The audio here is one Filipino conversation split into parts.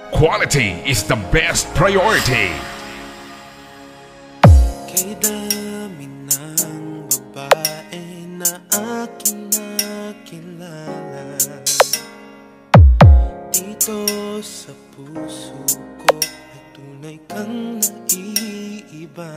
Quality is the best priority. Kay dami ng babae na aking nakilala, dito sa puso ko ay tunay kang naiiba.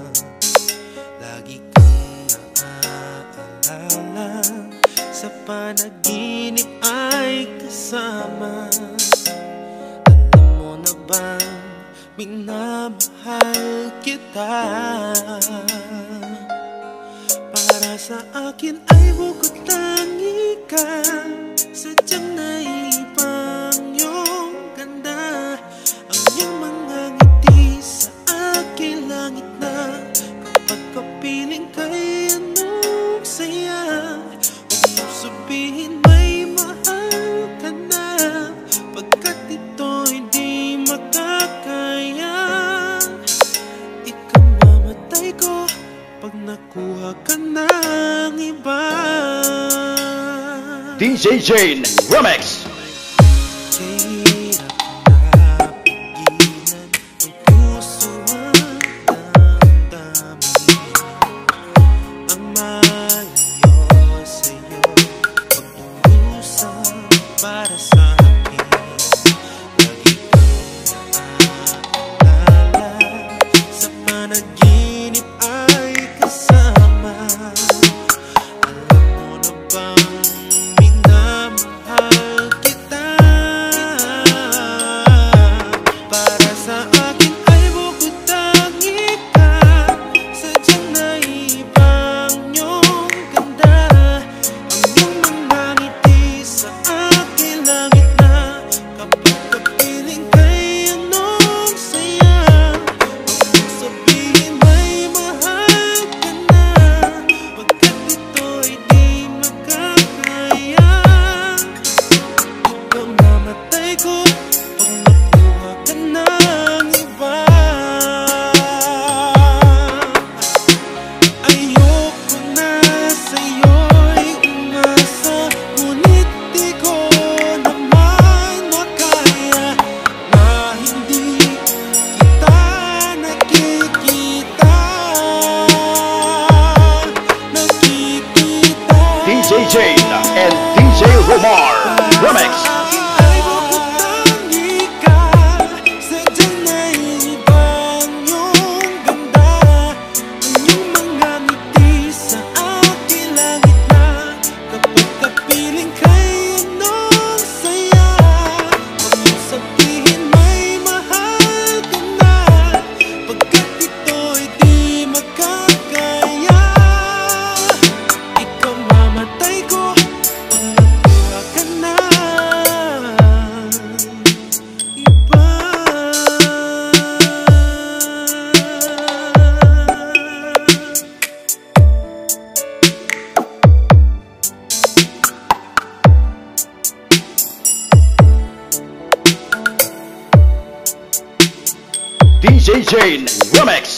Lagi kang naaalala, sa panaginip ay kasama. Alam mo na bang minamahal kita? Para sa akin ay bukod tangi ka, sadyang naipang iyong ganda. Ang iyong mga ngiti sa aking langit na, kapag kapiling kay anong saya. Huwag mo sabihin may mahal ka na, pagkat ito'y di makakaya. Ikaw mamatay ko pag nakuha ka ng iba. Djjean Wremix. Hirap na pigilan ang puso at damdamin ang malayo sa'yo, pag-uusap para sa akin. Lagi kang naaalala, sa panaginip ay kasama. Alam mo na bang minamahal kita? Para sa akin ay bukod tangi ka, sadyang naibang iyong ganda. Ang iyong mga ngiti sa aking langit na, kapag kapiling kay anong saya. Huwag mo sabihin may mahal ka na, pagkat ito'y di makakaya. Ikaw namatay ko pag nakuha ka ng iba. Ayoko na sa'yo'y umasa, ngunit di ko naman makaya na hindi kita nakikita. Djjean and Djromar Wremix. Ay bukod tangi ka, sadyang naibang iyong ganda. Ang iyong mga ngiti sa aking langit na, kapag kapiling kay anong saya. Huwag mo sabihin may mahal ka na, pagkat ito'y di makakaya. Ikaw mamatay ko pag nakuha ka ng iba. Djjean Wremix.